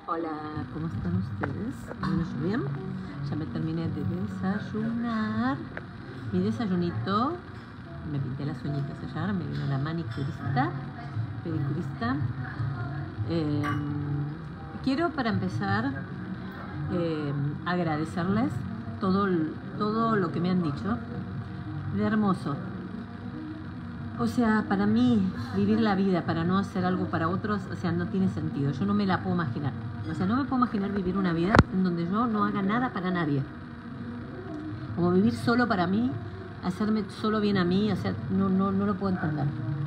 Hola, ¿cómo están ustedes? Bueno, yo bien. Ya me terminé de desayunar. Mi desayunito, me pinté las uñitas ayer, me vino la manicurista, pedicurista. Quiero para empezar agradecerles todo lo que me han dicho. De hermoso. O sea, para mí, vivir la vida para no hacer algo para otros, o sea, no tiene sentido. Yo no me la puedo imaginar. O sea, no me puedo imaginar vivir una vida en donde yo no haga nada para nadie. Como vivir solo para mí, hacerme solo bien a mí, o sea, no lo puedo entender.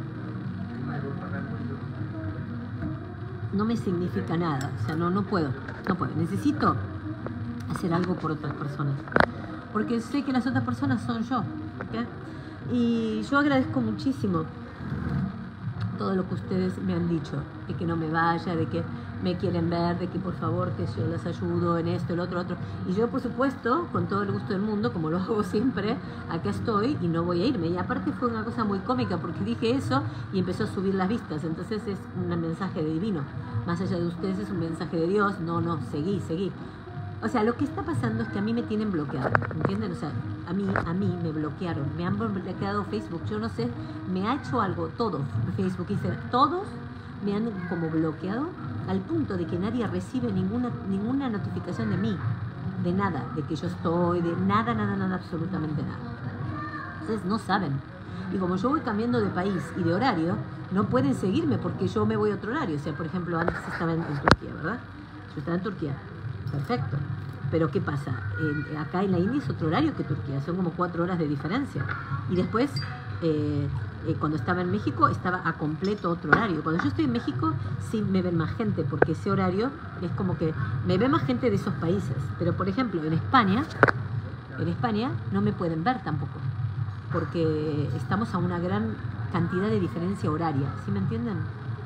No me significa nada, o sea, no puedo. Necesito hacer algo por otras personas. Porque sé que las otras personas son yo, ¿ok? Y yo agradezco muchísimo todo lo que ustedes me han dicho, de que no me vaya, de que me quieren ver, de que por favor que yo les ayudo en esto, el otro. Y yo, por supuesto, con todo el gusto del mundo, como lo hago siempre, acá estoy y no voy a irme. Y aparte fue una cosa muy cómica porque dije eso y empezó a subir las vistas. Entonces es un mensaje divino. Más allá de ustedes es un mensaje de Dios. No, seguí. O sea, lo que está pasando es que a mí me tienen bloqueado, ¿entienden? O sea, a mí me bloquearon, me han bloqueado Facebook, yo no sé, me ha hecho algo, todos, Facebook, Instagram, todos me han como bloqueado al punto de que nadie recibe ninguna notificación de mí, de nada, de que yo estoy, de nada, absolutamente nada. Entonces no saben. Y como yo voy cambiando de país y de horario, no pueden seguirme porque yo me voy a otro horario. O sea, por ejemplo, antes estaba en Turquía, ¿verdad? Yo estaba en Turquía. Perfecto. Pero ¿qué pasa? Acá en la India es otro horario que Turquía, son como 4 horas de diferencia. Y después, cuando estaba en México, estaba a completo otro horario. Cuando yo estoy en México, sí me ven más gente, porque ese horario es como que me ve más gente de esos países. Pero, por ejemplo, en España no me pueden ver tampoco, porque estamos a una gran cantidad de diferencia horaria. ¿Sí me entienden?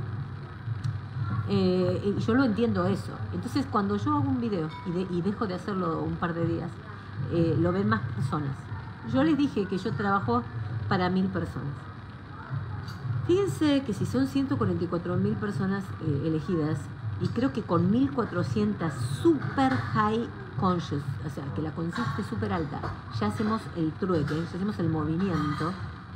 Y yo lo entiendo eso. Entonces cuando yo hago un video y dejo de hacerlo un par de días, lo ven más personas. Yo les dije que yo trabajo para 1000 personas. Fíjense que si son 144.000 personas elegidas, y creo que con 1400 super high conscious, o sea, que la conciencia esté súper alta, ya hacemos el trueque, ya hacemos el movimiento.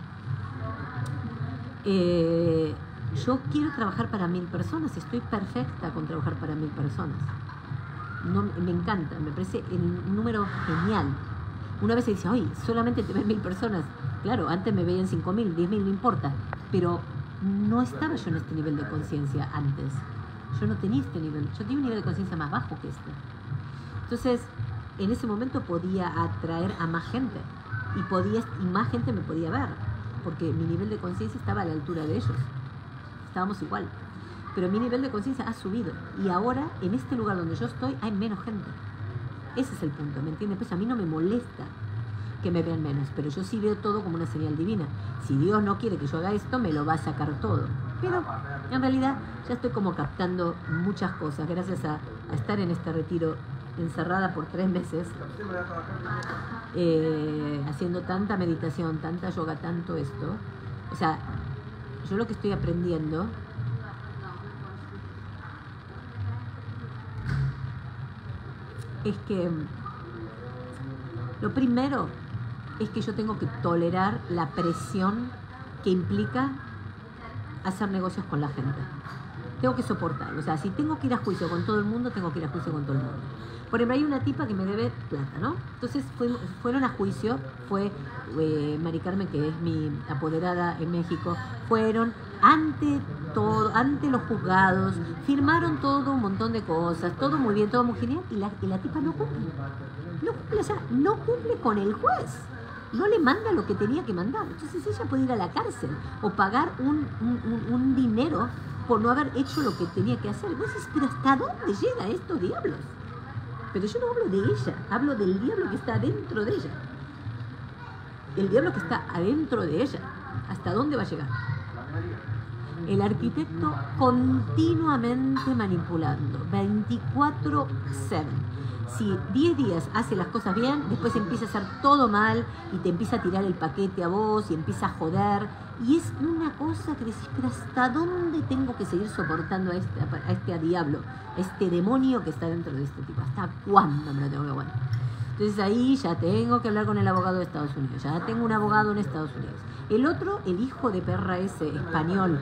Yo quiero trabajar para 1000 personas, estoy perfecta con trabajar para 1000 personas. No, me encanta, me parece un número genial. Una vez se dice, oye, solamente te ven 1000 personas. Claro, antes me veían 5000, 10.000, no importa. Pero no estaba yo en este nivel de conciencia antes. Yo no tenía este nivel, yo tenía un nivel de conciencia más bajo que este. Entonces, en ese momento podía atraer a más gente. Y más gente me podía ver. Porque mi nivel de conciencia estaba a la altura de ellos. Estábamos igual, pero mi nivel de conciencia ha subido y ahora en este lugar donde yo estoy hay menos gente. Ese es el punto, ¿me entiendes? Pues a mí no me molesta que me vean menos, pero yo sí veo todo como una señal divina. Si Dios no quiere que yo haga esto, me lo va a sacar todo. Pero en realidad ya estoy como captando muchas cosas gracias a estar en este retiro encerrada por 3 meses, haciendo tanta meditación, tanta yoga, tanto esto. O sea, yo lo que estoy aprendiendo es que lo primero es que yo tengo que tolerar la presión que implica hacer negocios con la gente. Tengo que soportarlo. O sea, si tengo que ir a juicio con todo el mundo, tengo que ir a juicio con todo el mundo. Por ejemplo, hay una tipa que me debe plata, ¿no? Entonces fueron a juicio, fue Mari Carmen, que es mi apoderada en México, fueron ante los juzgados, firmaron todo un montón de cosas, todo muy bien, todo muy genial, y la tipa no cumple. O sea, no cumple con el juez. No le manda lo que tenía que mandar. Entonces ella puede ir a la cárcel o pagar un dinero por no haber hecho lo que tenía que hacer. Entonces, ¿pero hasta dónde llega estos diablos? Pero yo no hablo de ella, hablo del diablo que está adentro de ella. El diablo que está adentro de ella, ¿hasta dónde va a llegar? El arquitecto continuamente manipulando, 24/7. Si 10 días hace las cosas bien, después empieza a hacer todo mal y te empieza a tirar el paquete a vos y empieza a joder. Y es una cosa que decís, pero ¿hasta dónde tengo que seguir soportando a este diablo, a este demonio que está dentro de este tipo? ¿Hasta cuándo me lo tengo que aguantar? Entonces ahí ya tengo que hablar con el abogado de Estados Unidos, ya tengo un abogado en Estados Unidos. El otro, el hijo de perra ese español,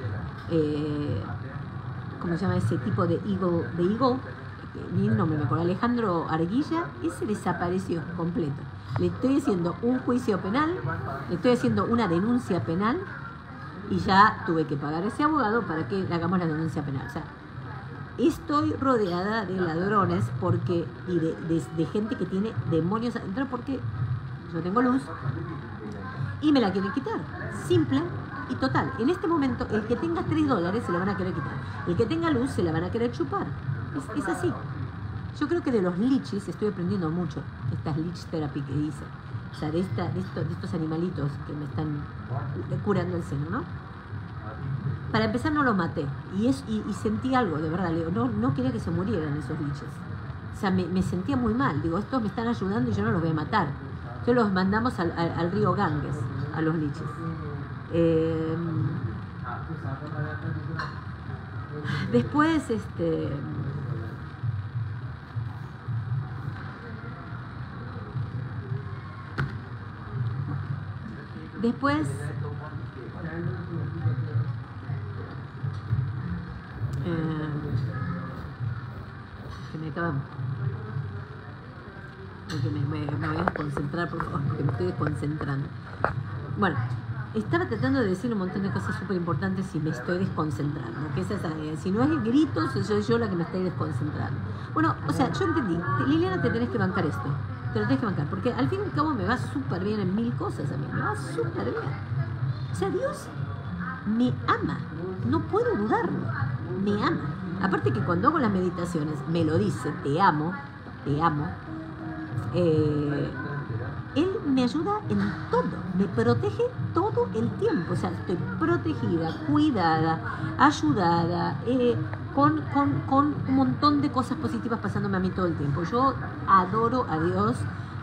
¿cómo se llama ese tipo de Eagle? Ni el nombre me acuerdo, Alejandro Arguilla, ese desapareció completo. Le estoy haciendo un juicio penal, le estoy haciendo una denuncia penal y ya tuve que pagar a ese abogado para que le hagamos la denuncia penal. O sea, estoy rodeada de ladrones y de gente que tiene demonios adentro porque yo tengo luz y me la quieren quitar. Simple y total. En este momento, el que tenga $3 se la van a querer quitar. El que tenga luz se la van a querer chupar. Es así. Yo creo que de los lichis estoy aprendiendo mucho. Estas lich therapy que hice. O sea, de estos animalitos que me están curando el seno, ¿no? Para empezar no lo maté. Y sentí algo, de verdad. No quería que se murieran esos liches. O sea, me sentía muy mal. Digo, estos me están ayudando y yo no los voy a matar. Entonces los mandamos al río Ganges, a los liches. Después, que me acaban. Me voy a desconcentrar, por favor, porque me estoy desconcentrando. Bueno, estaba tratando de decir un montón de cosas súper importantes y me estoy desconcentrando. Que si no es gritos, soy yo la que me estoy desconcentrando. Bueno, o sea, yo entendí. Liliana, te tenés que bancar esto. Te lo tenés que bancar. Porque al fin y al cabo me va súper bien en 1000 cosas a mí. Me va súper bien. O sea, Dios me ama. No puedo dudarlo. Me ama. Aparte que cuando hago las meditaciones, me lo dice, te amo. Él me ayuda en todo, me protege todo el tiempo, o sea, estoy protegida, cuidada, ayudada, con un montón de cosas positivas pasándome a mí todo el tiempo. Yo adoro a Dios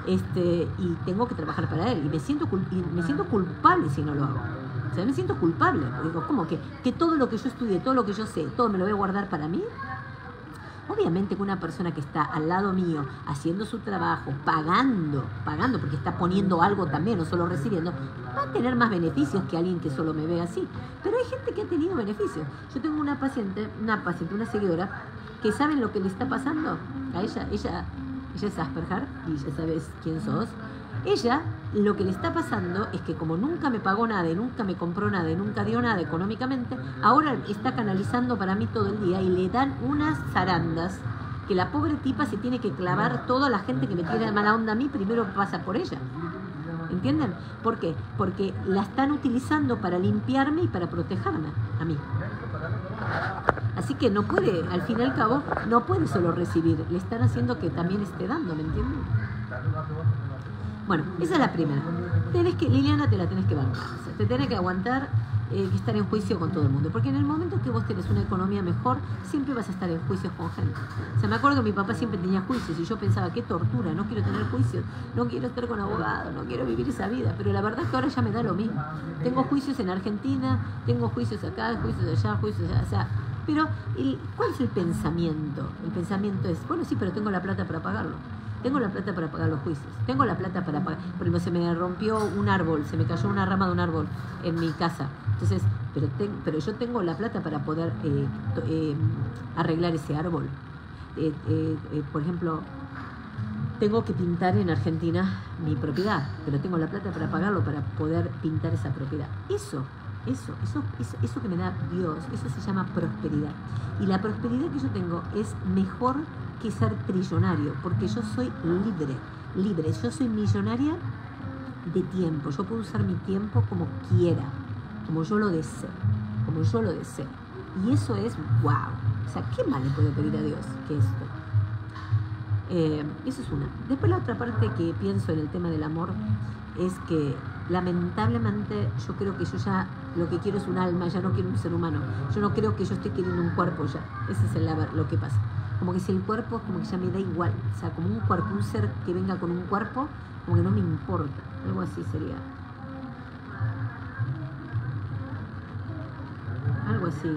y tengo que trabajar para Él y me siento culpable si no lo hago. O sea, me siento culpable, digo, ¿cómo que todo lo que yo estudié, todo lo que yo sé, todo me lo voy a guardar para mí? Obviamente que una persona que está al lado mío, haciendo su trabajo, pagando, porque está poniendo algo también, no solo recibiendo, va a tener más beneficios que alguien que solo me ve así. Pero hay gente que ha tenido beneficios. Yo tengo una seguidora, que ¿saben lo que le está pasando? A ella es Asperger, y ya sabes quién sos. Ella, lo que le está pasando es que como nunca me pagó nada, y nunca me compró nada, y nunca dio nada económicamente, ahora está canalizando para mí todo el día y le dan unas zarandas que la pobre tipa se tiene que clavar. Toda la gente que me tiene mala onda a mí primero pasa por ella. ¿Entienden? ¿Por qué? Porque la están utilizando para limpiarme y para protegerme a mí. Así que no puede, al fin y al cabo, no puede solo recibir. Le están haciendo que también esté dando, ¿me entienden? Bueno, esa es la primera. Liliana, te la tenés que bancar. O sea, te tenés que aguantar que estar en juicio con todo el mundo. Porque en el momento que vos tenés una economía mejor, siempre vas a estar en juicios con gente. O sea, me acuerdo que mi papá siempre tenía juicios y yo pensaba, qué tortura, no quiero tener juicios, no quiero estar con abogados, no quiero vivir esa vida. Pero la verdad es que ahora ya me da lo mismo. Tengo juicios en Argentina, tengo juicios acá, juicios allá, juicios allá. O sea, pero ¿cuál es el pensamiento? El pensamiento es, bueno, sí, pero tengo la plata para pagarlo. Tengo la plata para pagar los juicios. Tengo la plata para pagar. Por ejemplo, se me rompió un árbol, se me cayó una rama de un árbol en mi casa. Entonces, pero yo tengo la plata para poder arreglar ese árbol. Por ejemplo, tengo que pintar en Argentina mi propiedad, pero tengo la plata para pagarlo para poder pintar esa propiedad. Eso que me da Dios, eso se llama prosperidad. Y la prosperidad que yo tengo es mejor que ser trillonario, porque yo soy libre, yo soy millonaria de tiempo, yo puedo usar mi tiempo como quiera, como yo lo deseo, y eso es wow. O sea, ¿qué más le puedo pedir a Dios que esto? Eso es una. Después la otra parte que pienso en el tema del amor es que lamentablemente yo creo que yo ya lo que quiero es un alma, ya no quiero un ser humano. Yo no creo que yo esté queriendo un cuerpo ya. Ese es lo que pasa. Como que si el cuerpo, como que ya me da igual. O sea, como un cuerpo, un ser que venga con un cuerpo, como que no me importa. Algo así sería. Algo así.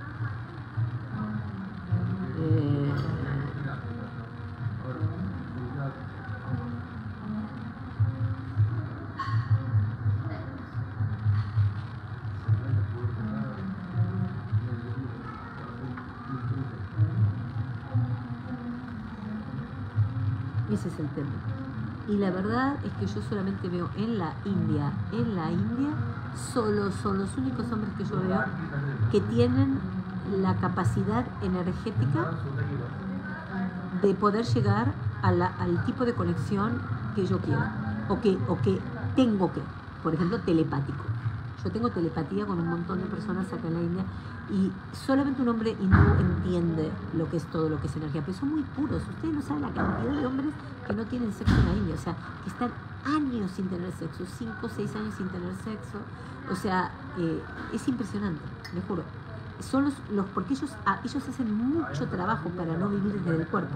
Ese es el tema. Y la verdad es que yo solamente veo en la India, solo son los únicos hombres que yo veo que tienen la capacidad energética de poder llegar al tipo de conexión que yo quiero, o que tengo que, por ejemplo, telepático. Yo tengo telepatía con un montón de personas acá en la India y solamente un hombre hindú entiende lo que es todo lo que es energía, pero son muy puros. Ustedes no saben la cantidad de hombres que no tienen sexo en la India, o sea, que están años sin tener sexo, 5 o 6 años sin tener sexo, o sea, es impresionante, les juro. Son porque ellos hacen mucho trabajo para no vivir desde el cuerpo,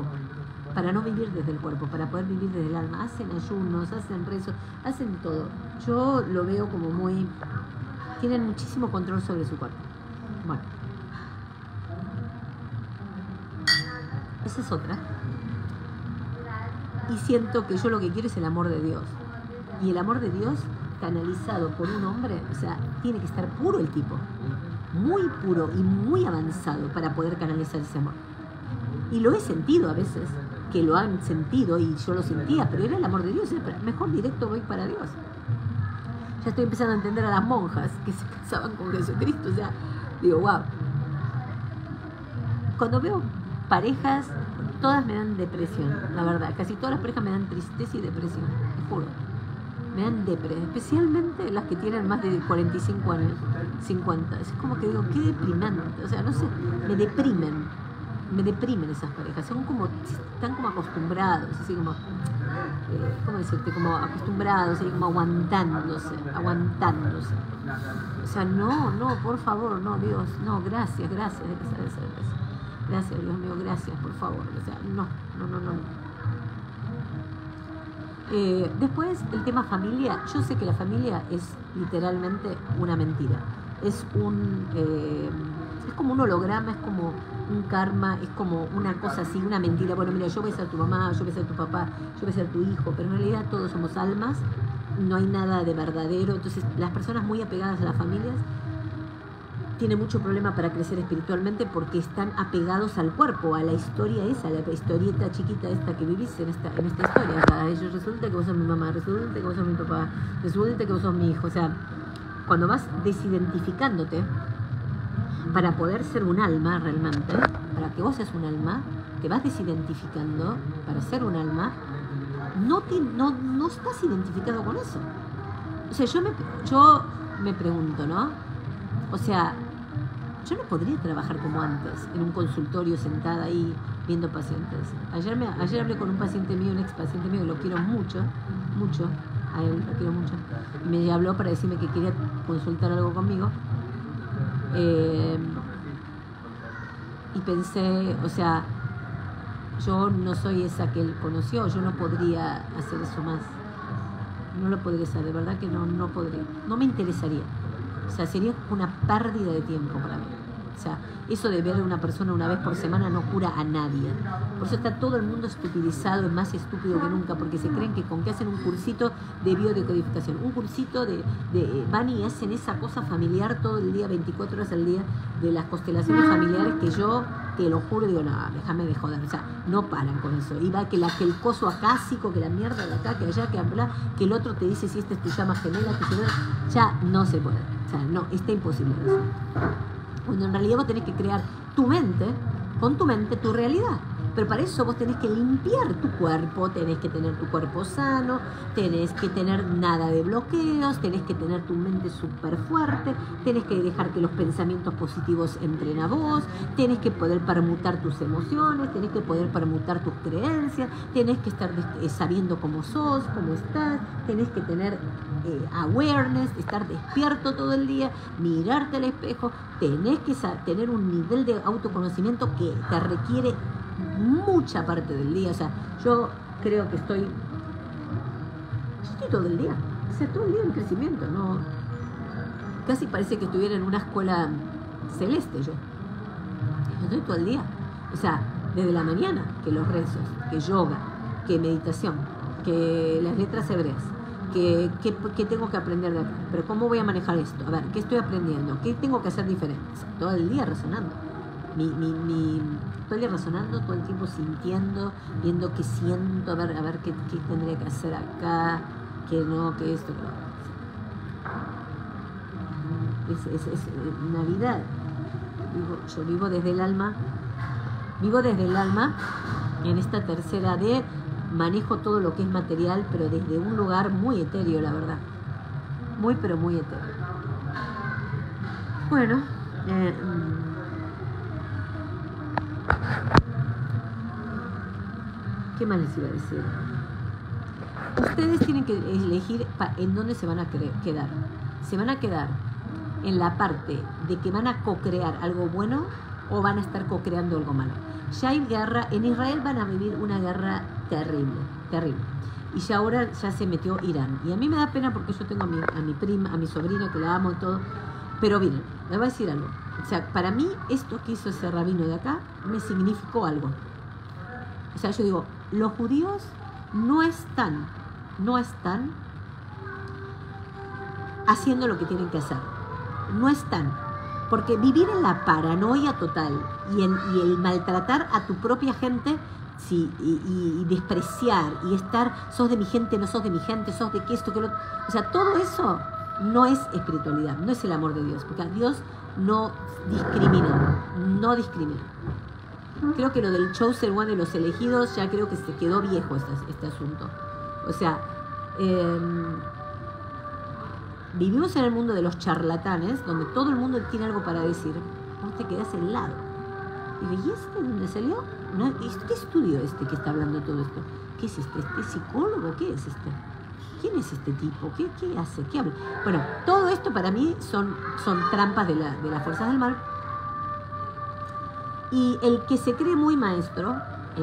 para poder vivir desde el alma. Hacen ayunos, hacen rezos, hacen todo. Yo lo veo como muy... tienen muchísimo control sobre su cuerpo. Bueno, esa es otra. Y siento que yo lo que quiero es el amor de Dios. Y el amor de Dios canalizado por un hombre, o sea, tiene que estar puro el tipo, muy puro y muy avanzado para poder canalizar ese amor. Y lo he sentido a veces, que lo han sentido y yo lo sentía, pero era el amor de Dios. Mejor directo voy para Dios. Ya estoy empezando a entender a las monjas que se casaban con Jesucristo, o sea, digo, wow. Cuando veo parejas, todas me dan depresión, la verdad. Casi todas las parejas me dan tristeza y depresión, te juro. Me dan depresión, especialmente las que tienen más de 45 años, 50. Es como que digo, qué deprimente, o sea, no sé, me deprimen esas parejas. Están como acostumbrados, así como, ¿cómo decirte? Como acostumbrados, así como aguantándose. O sea, no, por favor, no, Dios, no, gracias, Dios mío, gracias, por favor. O sea, no. Después, el tema familia. Yo sé que la familia es literalmente una mentira. Es como un holograma, es como un karma, es como una cosa así, una mentira. Bueno, mira, yo voy a ser tu mamá, yo voy a ser tu papá, yo voy a ser tu hijo, pero en realidad todos somos almas, no hay nada de verdadero. Entonces, las personas muy apegadas a las familias tienen mucho problema para crecer espiritualmente porque están apegados al cuerpo, a la historia esa, la historieta chiquita esta que vivís en esta historia. O sea, ellos resulta que vos sos mi mamá, resulta que vos sos mi papá, resulta que vos sos mi hijo. O sea, cuando vas desidentificándote para poder ser un alma realmente, para que vos seas un alma, te vas desidentificando para ser un alma, no estás identificado con eso. O sea, yo me pregunto, ¿no? O sea, yo no podría trabajar como antes, en un consultorio sentada ahí viendo pacientes. Ayer hablé con un paciente mío, un ex paciente mío, que lo quiero mucho, a él lo quiero mucho. Y me habló para decirme que quería consultar algo conmigo. Y pensé, o sea, yo no soy esa que él conoció, yo no podría hacer eso más. No lo podría hacer, de verdad que no podría. No me interesaría. O sea, sería una pérdida de tiempo para mí. O sea, eso de ver a una persona una vez por semana no cura a nadie. Por eso está todo el mundo estupidizado, es más estúpido que nunca, porque se creen que con que hacen un cursito de biodecodificación, un cursito van y hacen esa cosa familiar todo el día, 24 horas al día, de las constelaciones familiares, que yo, te lo juro, digo, no, déjame de joder. O sea, no paran con eso. Y va que el coso acásico, que la mierda de acá, que allá, que habla, que el otro te dice si esta es tu llama gemela, ya no se puede. O sea, no, está imposible eso. Cuando en realidad vos tenés que crear con tu mente, tu realidad. Pero para eso vos tenés que limpiar tu cuerpo, tenés que tener tu cuerpo sano, tenés que tener nada de bloqueos, tenés que tener tu mente súper fuerte, tenés que dejar que los pensamientos positivos entren a vos, tenés que poder permutar tus emociones, tenés que poder permutar tus creencias, tenés que estar sabiendo cómo sos, cómo estás, tenés que tener awareness, estar despierto todo el día, mirarte al espejo, tenés que tener un nivel de autoconocimiento que te requiere mucha parte del día. O sea, yo creo que estoy todo el día, o sea, todo el día en crecimiento, ¿no? Casi parece que estuviera en una escuela celeste yo estoy todo el día, o sea, desde la mañana, que los rezos, que yoga, que meditación, que las letras hebreas, que tengo que aprender de acá, pero cómo voy a manejar esto, a ver, qué estoy aprendiendo, qué tengo que hacer diferente, o sea, todo el día razonando. Todo el día razonando, todo el tiempo sintiendo, viendo qué siento, a ver qué tendría que hacer acá, qué no, qué esto, qué es una vida. Yo vivo desde el alma, en esta tercera D, manejo todo lo que es material, pero desde un lugar muy etéreo, la verdad. Muy, pero muy etéreo. Bueno, ¿qué más les iba a decir? Ustedes tienen que elegir en dónde se van a quedar. ¿Se van a quedar en la parte de que van a co-crear algo bueno o van a estar co-creando algo malo? Ya hay guerra, en Israel van a vivir una guerra terrible, terrible. Y ya ahora ya se metió Irán. Y a mí me da pena porque yo tengo a mi prima, a mi sobrina, que la amo y todo. Pero miren, les voy a decir algo. O sea, para mí esto que hizo ese rabino de acá me significó algo. O sea, yo digo, los judíos no están haciendo lo que tienen que hacer. No están. Porque vivir en la paranoia total y el maltratar a tu propia gente, sí, y despreciar y estar, sos de mi gente, no sos de mi gente, sos de que esto, que lo otro. O sea, todo eso no es espiritualidad, no es el amor de Dios, porque Dios no discrimina, no discrimina. Creo que lo del chosen one de los elegidos ya creo que se quedó viejo este asunto. O sea, vivimos en el mundo de los charlatanes, donde todo el mundo tiene algo para decir. Vos te quedás helado. Y digo, ¿y este de dónde salió? ¿No? ¿Qué estudio este que está hablando todo esto? ¿Qué es este? ¿Este psicólogo? ¿Qué es este? ¿Quién es este tipo? ¿Qué hace? ¿Qué habla? Bueno, todo esto para mí son trampas de las fuerzas del mal. Y el que se cree muy maestro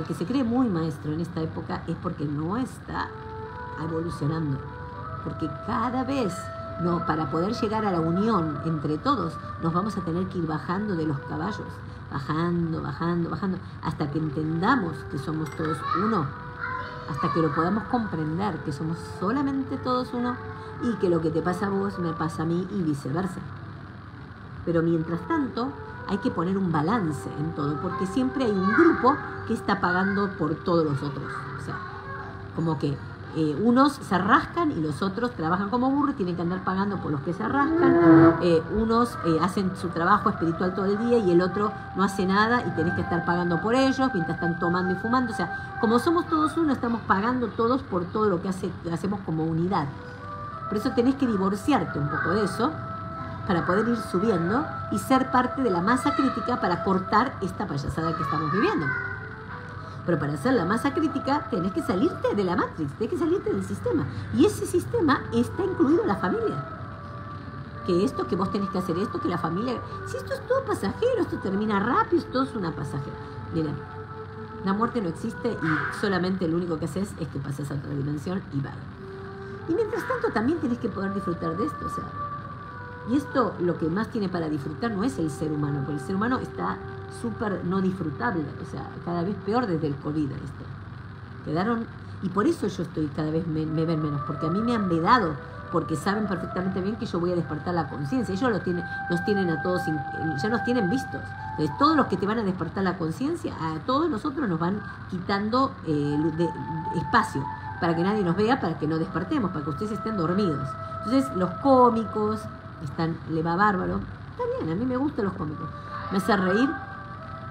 en esta época es porque no está evolucionando. Porque cada vez, no, para poder llegar a la unión entre todos, nos vamos a tener que ir bajando de los caballos. Bajando, hasta que entendamos que somos todos uno. Hasta que lo podamos comprender, que somos solamente todos uno y que lo que te pasa a vos me pasa a mí y viceversa. Pero mientras tanto hay que poner un balance en todo, porque siempre hay un grupo que está pagando por todos los otros. O sea, como que unos se rascan y los otros trabajan como burros, tienen que andar pagando por los que se rascan. Unos hacen su trabajo espiritual todo el día y el otro no hace nada y tenés que estar pagando por ellos mientras están tomando y fumando. O sea, como somos todos uno, estamos pagando todos por todo lo que hacemos como unidad. Por eso tenés que divorciarte un poco de eso para poder ir subiendo y ser parte de la masa crítica para cortar esta payasada que estamos viviendo. Pero para hacer la masa crítica tenés que salirte de la Matrix, tenés que salirte del sistema. Y ese sistema está incluido en la familia. Que esto, que vos tenés que hacer esto, que la familia... Si esto es todo pasajero, esto termina rápido, esto es una pasajera. Miren, la muerte no existe y solamente lo único que haces es que pases a otra dimensión y va. Y mientras tanto también tenés que poder disfrutar de esto, o sea... Y esto lo que más tiene para disfrutar no es el ser humano, porque el ser humano está súper no disfrutable, o sea, cada vez peor desde el COVID esto. Quedaron, y por eso yo estoy cada vez me ven menos, porque a mí me han vedado, porque saben perfectamente bien que yo voy a despertar la conciencia. Ellos nos tienen a todos, ya nos tienen vistos. Entonces, todos los que te van a despertar la conciencia, a todos nosotros nos van quitando espacio, para que nadie nos vea, para que no despertemos, para que ustedes estén dormidos. Entonces, los cómicos... le va bárbaro, está bien, a mí me gustan los cómicos, me hace reír,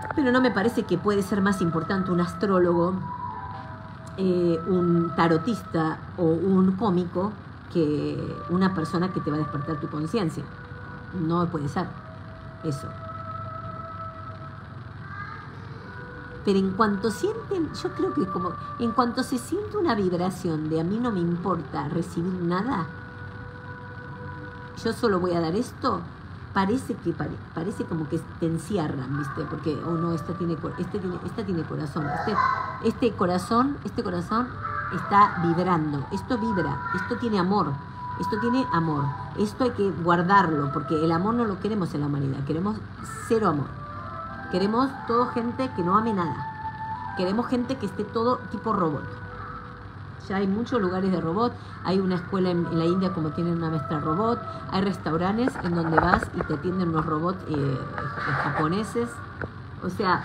Pero no me parece que puede ser más importante un astrólogo, un tarotista o un cómico que una persona que te va a despertar tu conciencia. No puede ser eso. Pero en cuanto sienten, yo creo que como en cuanto se siente una vibración de a mí no me importa recibir nada, yo solo voy a dar esto, parece como que te encierran, ¿viste? Porque no, esta tiene corazón, este corazón está vibrando, esto vibra, esto tiene amor, esto hay que guardarlo, porque el amor no lo queremos en la humanidad, queremos cero amor. Queremos todo gente que no ame nada. Queremos gente que esté todo tipo robot. Ya hay muchos lugares de robot. Hay una escuela en la India como tienen una maestra robot. Hay restaurantes en donde vas y te atienden unos robots japoneses. O sea,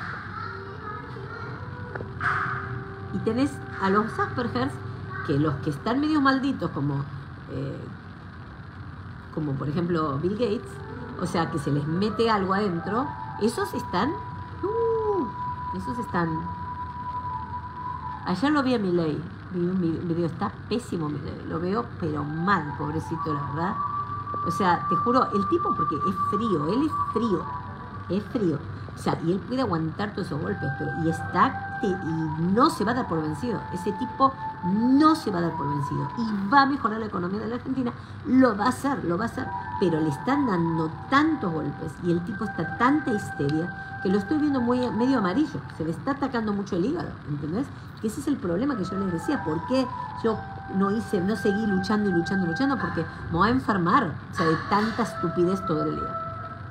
y tenés a los Aspergers, que los que están medio malditos, como por ejemplo Bill Gates, o sea, que se les mete algo adentro. Esos están... Ayer lo vi a Milei. Vi un video, está pésimo Milei. Lo veo, pero mal, pobrecito, la verdad. O sea, te juro, el tipo, porque es frío, él es frío. Es frío. O sea, y él puede aguantar todos esos golpes, pero y no se va a dar por vencido. Ese tipo no se va a dar por vencido. Y va a mejorar la economía de la Argentina. Lo va a hacer. Pero le están dando tantos golpes y el tipo está tanta histeria que lo estoy viendo medio amarillo. Se le está atacando mucho el hígado, ¿entendés? Que ese es el problema que yo les decía. ¿Por qué yo no seguí luchando? Porque me voy a enfermar, o sea, de tanta estupidez todo el día.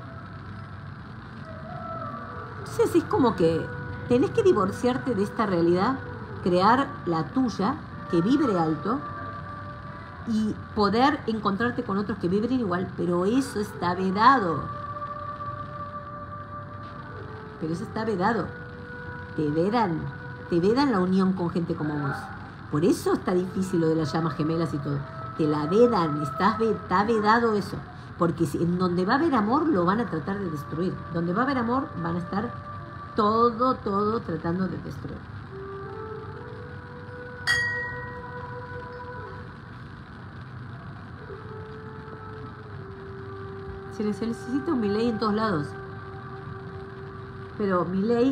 Entonces es como que tenés que divorciarte de esta realidad, crear la tuya, que vibre alto, y poder encontrarte con otros que vibren igual, pero eso está vedado. Te vedan la unión con gente como vos. Por eso está difícil lo de las llamas gemelas y todo. Te la vedan, está vedado eso. Porque en donde va a haber amor lo van a tratar de destruir. Donde va a haber amor van a estar todo tratando de destruir. Se necesita un Milei en todos lados. Pero Milei,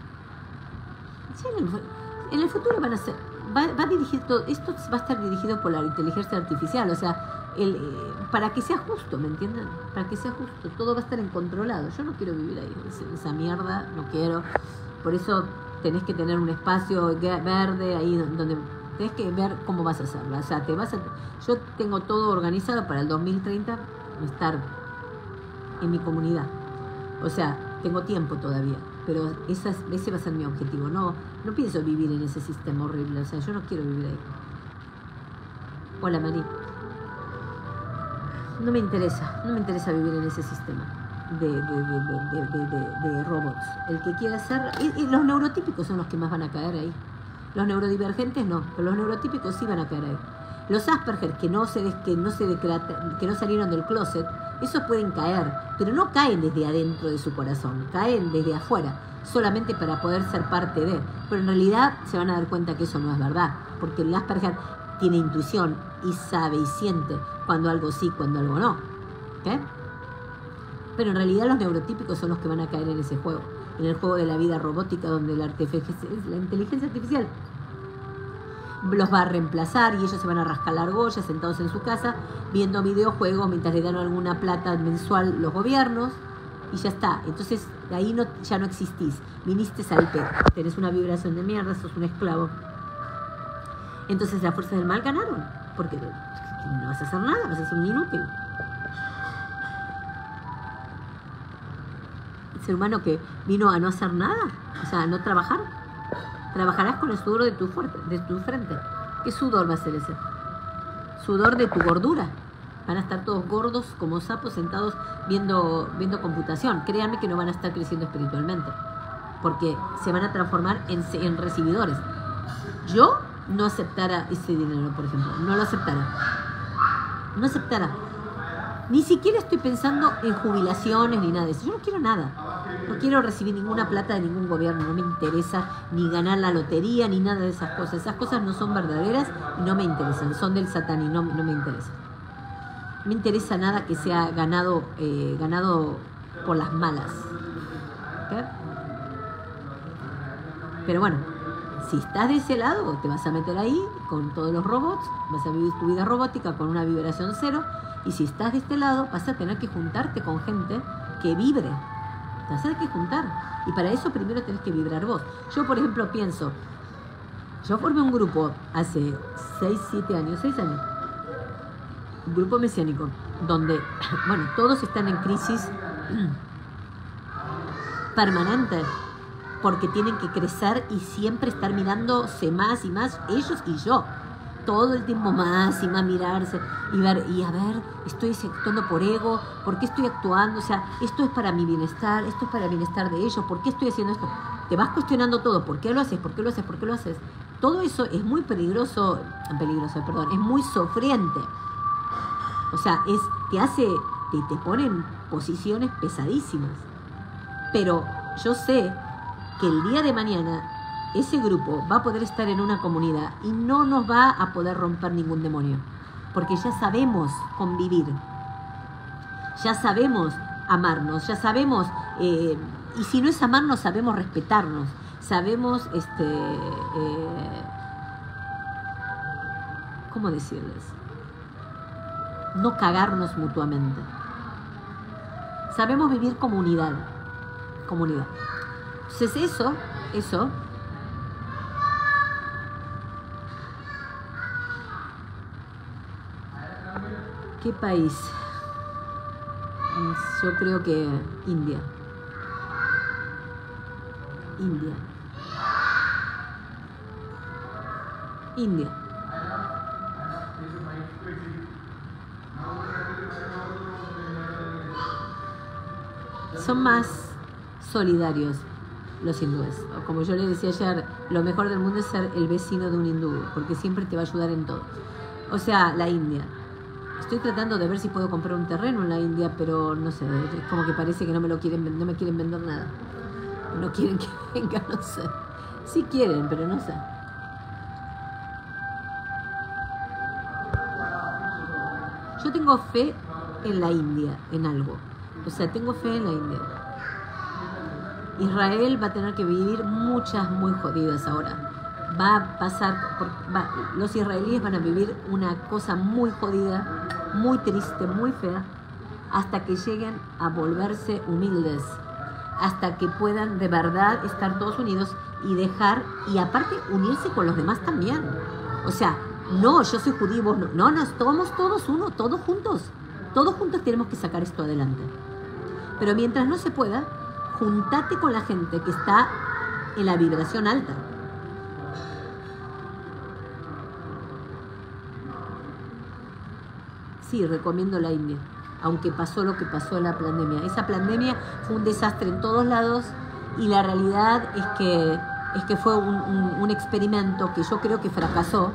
en el futuro van a ser, va dirigido, esto va a estar dirigido por la inteligencia artificial, o sea, para que sea justo, ¿me entienden? Para que sea justo, todo va a estar controlado. Yo no quiero vivir ahí, esa mierda, no quiero. Por eso tenés que tener un espacio verde ahí donde tenés que ver cómo vas a hacerlo. O sea, yo tengo todo organizado para el 2030 estar en mi comunidad. O sea, tengo tiempo todavía, pero ese va a ser mi objetivo. No pienso vivir en ese sistema horrible. O sea, yo no quiero vivir ahí. Hola, Mari. No me interesa vivir en ese sistema de robots. El que quiera hacer... Y los neurotípicos son los que más van a caer ahí. Los neurodivergentes no, pero los neurotípicos sí van a caer ahí. Los Asperger que no salieron del closet, esos pueden caer, pero no caen desde adentro de su corazón, caen desde afuera, solamente para poder ser parte de. Pero en realidad se van a dar cuenta que eso no es verdad, porque el Asperger tiene intuición y sabe y siente cuando algo sí, cuando algo no. ¿Okay? Pero en realidad los neurotípicos son los que van a caer en ese juego, en el juego de la vida robótica, donde la inteligencia artificial los va a reemplazar y ellos se van a rascar la argolla sentados en su casa viendo videojuegos mientras le dan alguna plata mensual los gobiernos y ya está. Entonces de ahí ya no existís, viniste al pedo, tenés una vibración de mierda, sos un esclavo. Entonces las fuerzas del mal ganaron, porque no vas a hacer nada, vas a ser un inútil. El ser humano que vino a no hacer nada, o sea, a no trabajar. Trabajarás con el sudor de tu frente. ¿Qué sudor va a ser ese? Sudor de tu gordura. Van a estar todos gordos como sapos sentados viendo computación. Créanme que no van a estar creciendo espiritualmente, porque se van a transformar en recibidores. Yo no aceptara ese dinero, por ejemplo. No lo aceptara. No aceptara. Ni siquiera estoy pensando en jubilaciones ni nada de eso. Yo no quiero nada. No quiero recibir ninguna plata de ningún gobierno, no me interesa ni ganar la lotería ni nada de esas cosas. Esas cosas no son verdaderas y no me interesan, son del Satán y no me interesan. No me interesa nada que sea ganado por las malas. ¿Okay? Pero bueno, si estás de ese lado, te vas a meter ahí con todos los robots, vas a vivir tu vida robótica con una vibración cero, y si estás de este lado, vas a tener que juntarte con gente que vibre. Te vas a tener que juntar. Y para eso primero tenés que vibrar vos. Yo, por ejemplo, pienso, yo formé un grupo hace 6 años, un grupo mesiánico, donde, bueno, todos están en crisis permanente, porque tienen que crecer y siempre estar mirándose más y más, ellos y yo. Todo el tiempo más y más mirarse y ver, y a ver, estoy actuando por ego, ¿por qué estoy actuando? O sea, esto es para mi bienestar, esto es para el bienestar de ellos, ¿por qué estoy haciendo esto? Te vas cuestionando todo, ¿por qué lo haces? ¿Por qué lo haces? ¿Por qué lo haces? Todo eso es muy peligroso, es muy sofriente. O sea, te pone en posiciones pesadísimas. Pero yo sé que el día de mañana ese grupo va a poder estar en una comunidad y no nos va a poder romper ningún demonio, porque ya sabemos convivir, ya sabemos amarnos, ya sabemos, y si no es amarnos, sabemos respetarnos, sabemos, ¿cómo decirles? No cagarnos mutuamente. Sabemos vivir comunidad. Entonces eso, ¿qué país? Yo creo que India. Son más solidarios los hindúes. Como yo les decía ayer, lo mejor del mundo es ser el vecino de un hindú, porque siempre te va a ayudar en todo. O sea, la India. Estoy tratando de ver si puedo comprar un terreno en la India, pero no sé, es como que parece que no me quieren vender nada. No quieren que venga, no sé. Sí quieren, pero no sé. Yo tengo fe en la India, en algo. O sea, tengo fe en la India. Israel va a tener que vivir muchas muy jodidas ahora. Va a pasar, los israelíes van a vivir una cosa muy jodida, muy triste, muy fea, hasta que lleguen a volverse humildes, hasta que puedan de verdad estar todos unidos y aparte unirse con los demás también. O sea, no, yo soy judío, vos no, somos todos uno, todos juntos tenemos que sacar esto adelante. Pero mientras no se pueda, juntate con la gente que está en la vibración alta. Sí, recomiendo la India, aunque pasó lo que pasó en la pandemia. Esa pandemia fue un desastre en todos lados y la realidad es que fue un experimento que yo creo que fracasó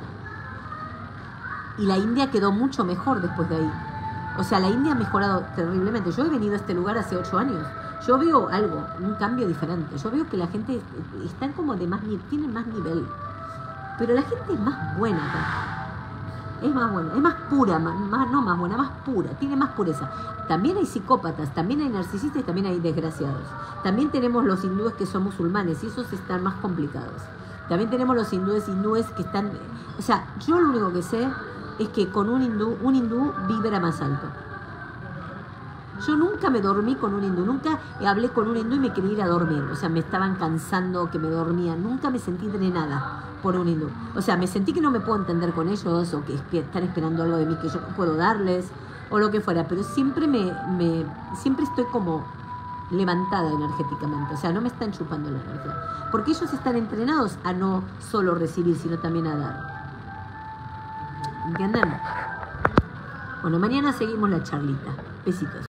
y la India quedó mucho mejor después de ahí. O sea, la India ha mejorado terriblemente. Yo he venido a este lugar hace 8 años. Yo veo algo, un cambio diferente. Yo veo que la gente está como tiene más nivel. Pero la gente es más buena acá. Es más buena, es más pura, más pura, tiene más pureza. También hay psicópatas, también hay narcisistas y también hay desgraciados. También tenemos los hindúes que son musulmanes y esos están más complicados. También tenemos los hindúes que están... O sea, yo lo único que sé es que con un hindú vibra más alto. Yo nunca me dormí con un hindú, nunca hablé con un hindú y me quería ir a dormir. O sea, me estaban cansando, que me dormía. Nunca me sentí drenada por un hindú. O sea, me sentí que no me puedo entender con ellos o que están esperando algo de mí que yo no puedo darles o lo que fuera. Pero siempre siempre estoy como levantada energéticamente. O sea, no me están chupando la energía. Porque ellos están entrenados a no solo recibir, sino también a dar. ¿Entienden? Bueno, mañana seguimos la charlita. Besitos.